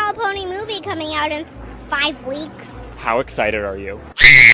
Little Pony movie coming out in 5 weeks. How excited are you?